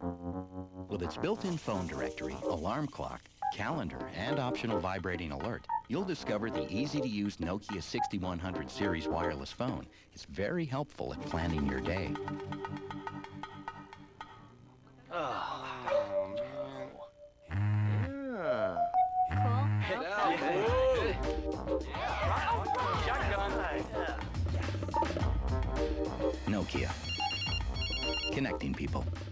With its built-in phone directory, alarm clock, calendar, and optional vibrating alert, you'll discover the easy-to-use Nokia 6100 series wireless phone. It's very helpful at planning your day. Oh, Nokia. Connecting people.